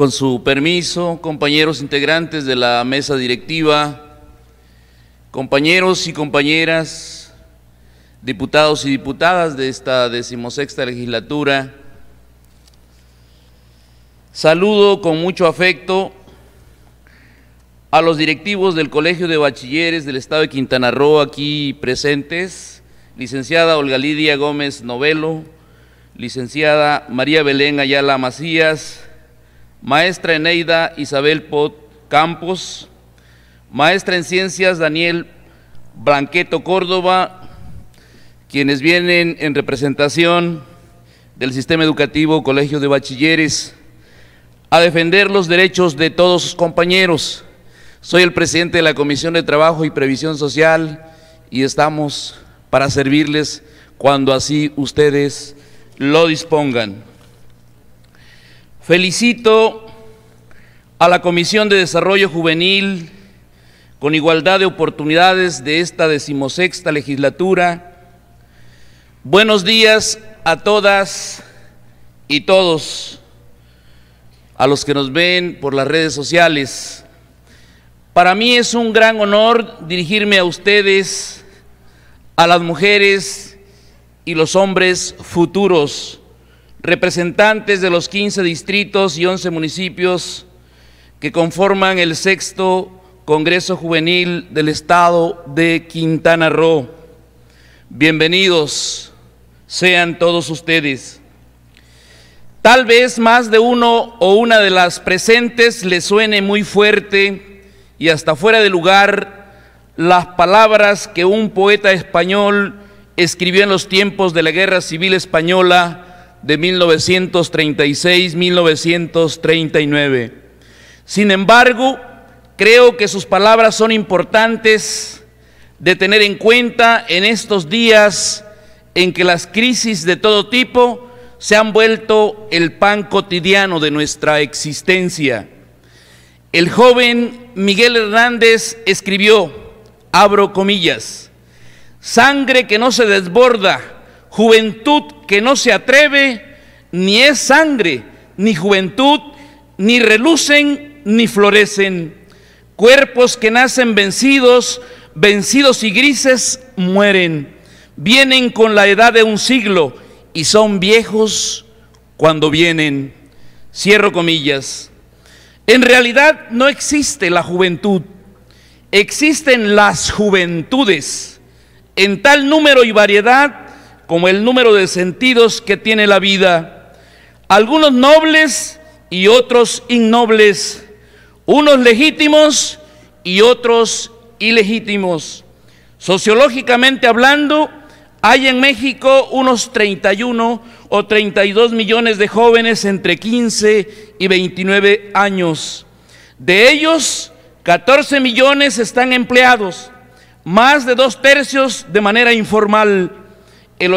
Con su permiso, compañeros integrantes de la mesa directiva, compañeros y compañeras, diputados y diputadas de esta 16ª legislatura, saludo con mucho afecto a los directivos del Colegio de Bachilleres del Estado de Quintana Roo aquí presentes, licenciada Olga Lidia Gómez Novelo, licenciada María Belén Ayala Macías, maestra Eneida Isabel Pot Campos, maestra en Ciencias Daniel Blanqueto Córdoba, quienes vienen en representación del Sistema Educativo Colegio de Bachilleres a defender los derechos de todos sus compañeros. Soy el presidente de la Comisión de Trabajo y Previsión Social y estamos para servirles cuando así ustedes lo dispongan. Felicito a la Comisión de Desarrollo Juvenil con Igualdad de Oportunidades de esta 16ª legislatura. Buenos días a todas y todos, a los que nos ven por las redes sociales. Para mí es un gran honor dirigirme a ustedes, a las mujeres y los hombres futuros, representantes de los 15 distritos y 11 municipios que conforman el 6º Congreso Juvenil del Estado de Quintana Roo. Bienvenidos sean todos ustedes. Tal vez más de uno o una de las presentes le suene muy fuerte y hasta fuera de lugar las palabras que un poeta español escribió en los tiempos de la Guerra Civil Española de 1936-1939. Sin embargo, creo que sus palabras son importantes de tener en cuenta en estos días en que las crisis de todo tipo se han vuelto el pan cotidiano de nuestra existencia. El joven Miguel Hernández escribió, abro comillas, sangre que no se desborda, juventud que no se atreve, ni es sangre, ni juventud, ni relucen, ni florecen. Cuerpos que nacen vencidos, vencidos y grises, mueren. Vienen con la edad de un siglo y son viejos cuando vienen. Cierro comillas. En realidad no existe la juventud, existen las juventudes, en tal número y variedad como el número de sentidos que tiene la vida, algunos nobles y otros innobles, unos legítimos y otros ilegítimos. Sociológicamente hablando, hay en México unos 31 o 32 millones de jóvenes entre 15 y 29 años. De ellos, 14 millones están empleados, más de 2/3 de manera informal. El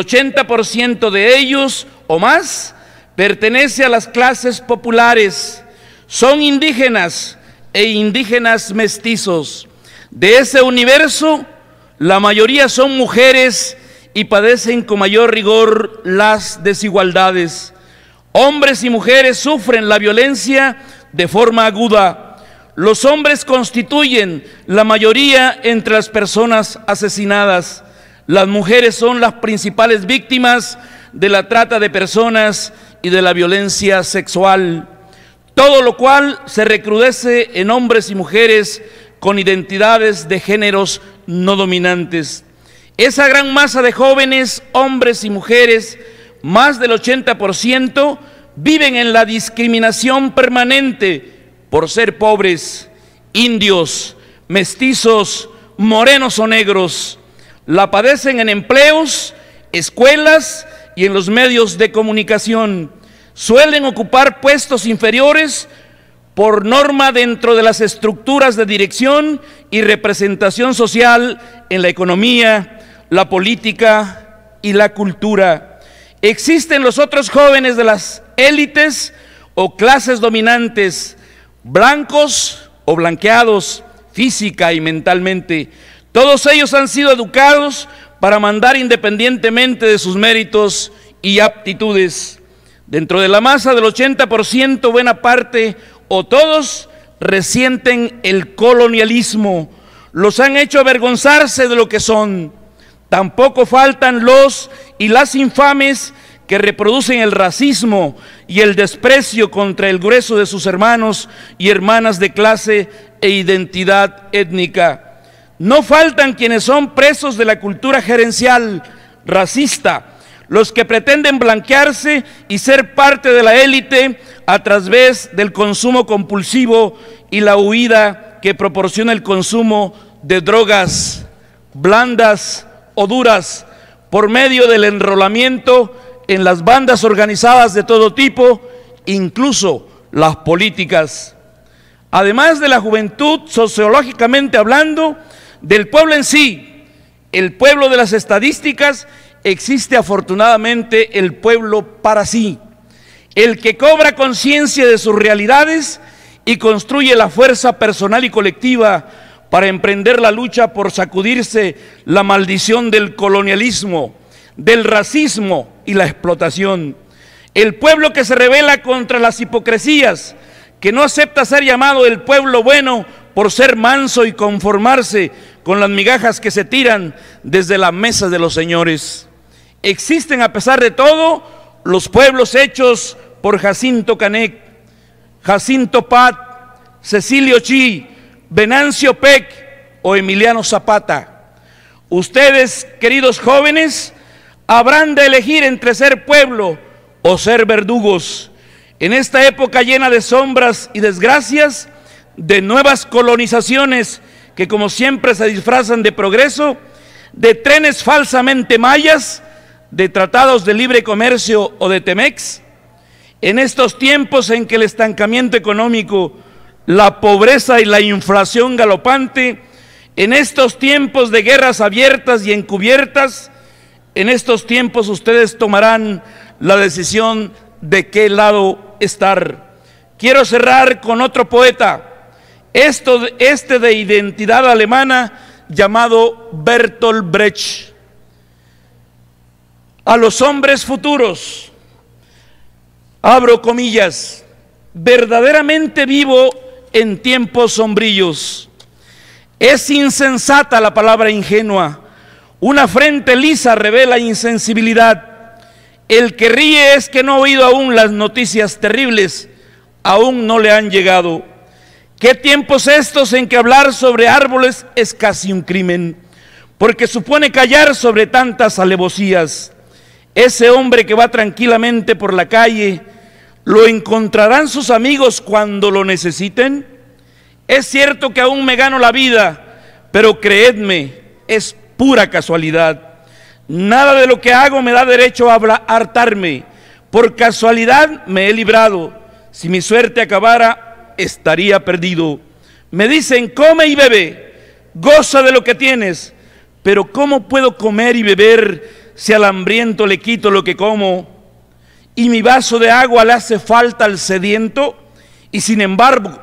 80% de ellos o más pertenece a las clases populares, son indígenas e indígenas mestizos. De ese universo, la mayoría son mujeres y padecen con mayor rigor las desigualdades. Hombres y mujeres sufren la violencia de forma aguda. Los hombres constituyen la mayoría entre las personas asesinadas. Las mujeres son las principales víctimas de la trata de personas y de la violencia sexual, todo lo cual se recrudece en hombres y mujeres con identidades de géneros no dominantes. Esa gran masa de jóvenes, hombres y mujeres, más del 80%, viven en la discriminación permanente por ser pobres, indios, mestizos, morenos o negros. La padecen en empleos, escuelas y en los medios de comunicación. Suelen ocupar puestos inferiores por norma dentro de las estructuras de dirección y representación social en la economía, la política y la cultura. Existen los otros jóvenes de las élites o clases dominantes, blancos o blanqueados, física y mentalmente. Todos ellos han sido educados para mandar independientemente de sus méritos y aptitudes. Dentro de la masa del 80%, buena parte o todos resienten el colonialismo. Los han hecho avergonzarse de lo que son. Tampoco faltan los y las infames que reproducen el racismo y el desprecio contra el grueso de sus hermanos y hermanas de clase e identidad étnica. No faltan quienes son presos de la cultura gerencial racista, los que pretenden blanquearse y ser parte de la élite a través del consumo compulsivo y la huida que proporciona el consumo de drogas blandas o duras por medio del enrolamiento en las bandas organizadas de todo tipo, incluso las políticas. Además de la juventud, sociológicamente hablando, del pueblo en sí, el pueblo de las estadísticas, existe afortunadamente el pueblo para sí, el que cobra conciencia de sus realidades y construye la fuerza personal y colectiva para emprender la lucha por sacudirse la maldición del colonialismo, del racismo y la explotación. El pueblo que se rebela contra las hipocresías, que no acepta ser llamado el pueblo bueno por ser manso y conformarse con las migajas que se tiran desde la mesa de los señores. Existen a pesar de todo los pueblos hechos por Jacinto Canek, Jacinto Pat, Cecilio Chi, Venancio Peck o Emiliano Zapata. Ustedes, queridos jóvenes, habrán de elegir entre ser pueblo o ser verdugos. En esta época llena de sombras y desgracias, de nuevas colonizaciones que como siempre se disfrazan de progreso, de trenes falsamente mayas, de tratados de libre comercio o de Temex, en estos tiempos en que el estancamiento económico, la pobreza y la inflación galopante, en estos tiempos de guerras abiertas y encubiertas, en estos tiempos ustedes tomarán la decisión de qué lado estar. Quiero cerrar con otro poeta, este de identidad alemana llamado Bertolt Brecht. A los hombres futuros, abro comillas, verdaderamente vivo en tiempos sombríos. Es insensata la palabra ingenua, una frente lisa revela insensibilidad. El que ríe es que no ha oído aún las noticias terribles, aún no le han llegado. ¿Qué tiempos estos en que hablar sobre árboles es casi un crimen? Porque supone callar sobre tantas alevosías. Ese hombre que va tranquilamente por la calle, ¿lo encontrarán sus amigos cuando lo necesiten? Es cierto que aún me gano la vida, pero creedme, es pura casualidad. Nada de lo que hago me da derecho a hartarme. Por casualidad me he librado. Si mi suerte acabara, estaría perdido. Me dicen, come y bebe, goza de lo que tienes. Pero ¿cómo puedo comer y beber si al hambriento le quito lo que como? Y mi vaso de agua le hace falta al sediento, y sin embargo,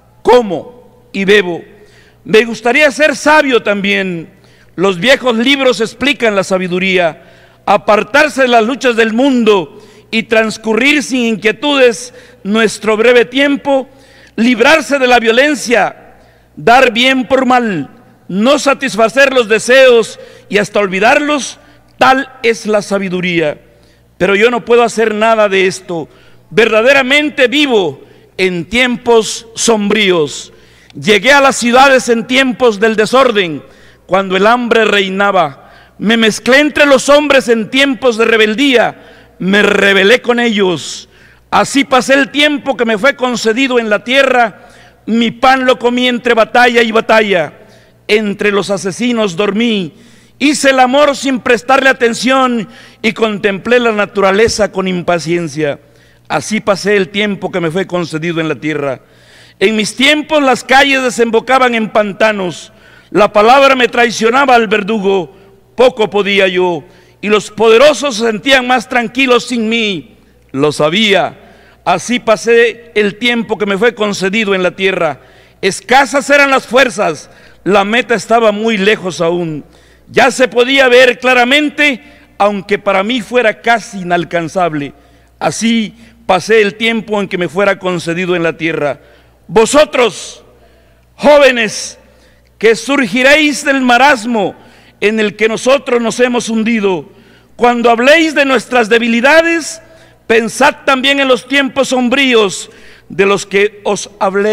como y bebo. Me gustaría ser sabio también. Los viejos libros explican la sabiduría, apartarse de las luchas del mundo y transcurrir sin inquietudes nuestro breve tiempo, librarse de la violencia, dar bien por mal, no satisfacer los deseos y hasta olvidarlos, tal es la sabiduría. Pero yo no puedo hacer nada de esto. Verdaderamente vivo en tiempos sombríos. Llegué a las ciudades en tiempos del desorden, cuando el hambre reinaba. Me mezclé entre los hombres en tiempos de rebeldía, me rebelé con ellos. Así pasé el tiempo que me fue concedido en la tierra, mi pan lo comí entre batalla y batalla. Entre los asesinos dormí, hice el amor sin prestarle atención y contemplé la naturaleza con impaciencia. Así pasé el tiempo que me fue concedido en la tierra. En mis tiempos las calles desembocaban en pantanos, la palabra me traicionaba al verdugo, poco podía yo, y los poderosos se sentían más tranquilos sin mí, lo sabía. Así pasé el tiempo que me fue concedido en la tierra. Escasas eran las fuerzas, la meta estaba muy lejos aún. Ya se podía ver claramente, aunque para mí fuera casi inalcanzable. Así pasé el tiempo en que me fuera concedido en la tierra. Vosotros, jóvenes, que surgiréis del marasmo en el que nosotros nos hemos hundido, cuando habléis de nuestras debilidades, pensad también en los tiempos sombríos de los que os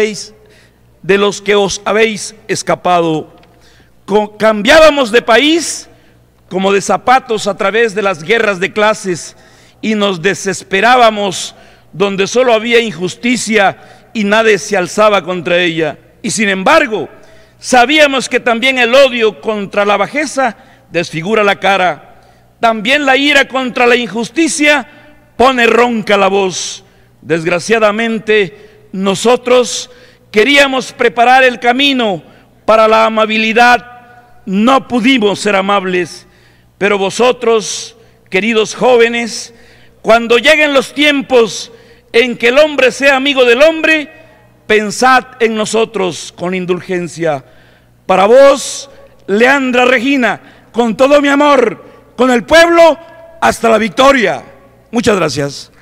habéis escapado. Cambiábamos de país como de zapatos a través de las guerras de clases y nos desesperábamos donde solo había injusticia y nadie se alzaba contra ella. Y sin embargo, sabíamos que también el odio contra la bajeza desfigura la cara. También la ira contra la injusticia pone ronca la voz. Desgraciadamente, nosotros queríamos preparar el camino para la amabilidad. No pudimos ser amables, pero vosotros, queridos jóvenes, cuando lleguen los tiempos en que el hombre sea amigo del hombre, pensad en nosotros con indulgencia. Para vos, Leandra Regina, con todo mi amor, con el pueblo, hasta la victoria. Muchas gracias.